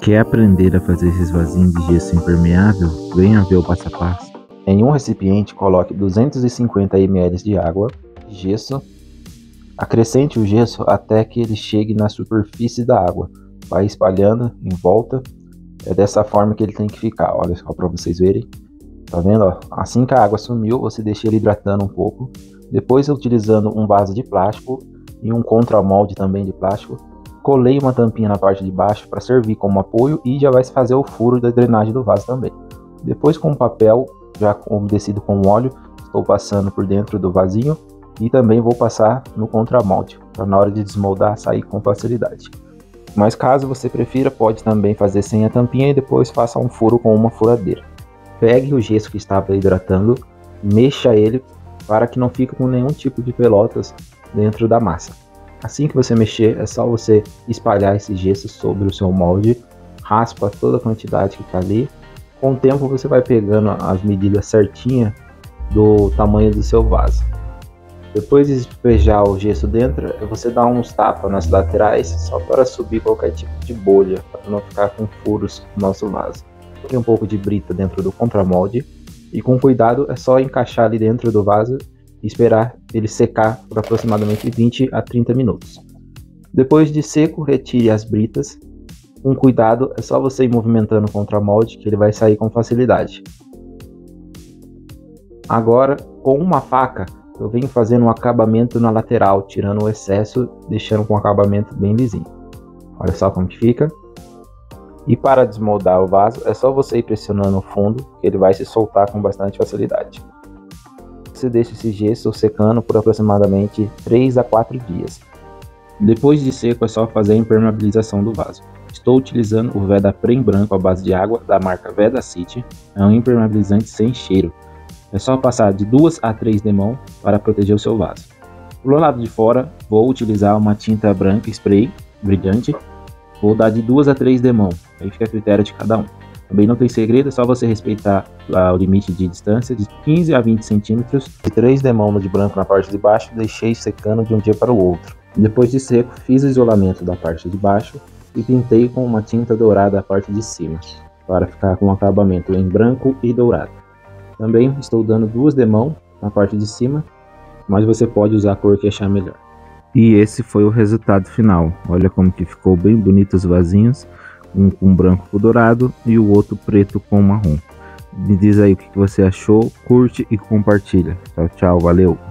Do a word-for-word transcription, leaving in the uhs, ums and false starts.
Quer aprender a fazer esses vasinhos de gesso impermeável? Venha ver o passo a passo. Em um recipiente, coloque duzentos e cinquenta mililitros de água, de gesso. Acrescente o gesso até que ele chegue na superfície da água. Vai espalhando em volta. É dessa forma que ele tem que ficar. Olha só para vocês verem. Tá vendo? Ó? Assim que a água sumiu, você deixa ele hidratando um pouco. Depois, utilizando um vaso de plástico e um contramolde também de plástico, colei uma tampinha na parte de baixo para servir como apoio e já vai se fazer o furo da drenagem do vaso também. Depois, com o papel já umedecido com óleo, estou passando por dentro do vasinho e também vou passar no contramolde para na hora de desmoldar sair com facilidade. Mas caso você prefira, pode também fazer sem a tampinha e depois faça um furo com uma furadeira. Pegue o gesso que estava hidratando, mexa ele para que não fique com nenhum tipo de pelotas dentro da massa. Assim que você mexer, é só você espalhar esse gesso sobre o seu molde, raspa toda a quantidade que está ali. Com o tempo você vai pegando as medidas certinhas do tamanho do seu vaso. Depois de despejar o gesso dentro, você dá uns tapas nas laterais só para subir qualquer tipo de bolha, para não ficar com furos no nosso vaso. Coloque um pouco de brita dentro do contramolde e com cuidado é só encaixar ali dentro do vaso e esperar ele secar por aproximadamente vinte a trinta minutos. Depois de seco, retire as britas. Com cuidado, é só você ir movimentando o contramolde que ele vai sair com facilidade. Agora, com uma faca, eu venho fazendo um acabamento na lateral, tirando o excesso, deixando com o acabamento bem lisinho. Olha só como que fica. E para desmoldar o vaso, é só você ir pressionando o fundo, que ele vai se soltar com bastante facilidade. Você deixa esse gesso secando por aproximadamente três a quatro dias. Depois de seco, é só fazer a impermeabilização do vaso. Estou utilizando o Vedapren branco à base de água da marca Vedacity. É um impermeabilizante sem cheiro. É só passar de duas a três demãos para proteger o seu vaso. Do lado de fora, vou utilizar uma tinta branca spray brilhante. Vou dar de duas a três demãos, aí fica a critério de cada um. Também não tem segredo, é só você respeitar lá o limite de distância de quinze a vinte centímetros. De três demãos de branco na parte de baixo, deixei secando de um dia para o outro. Depois de seco, fiz o isolamento da parte de baixo e pintei com uma tinta dourada a parte de cima, para ficar com um acabamento em branco e dourado. Também estou dando duas demãos na parte de cima, mas você pode usar a cor que achar melhor. E esse foi o resultado final. Olha como que ficou bem bonito os vasinhos. Um com branco com dourado e o outro preto com marrom. Me diz aí o que você achou, curte e compartilha. Tchau, tchau, valeu!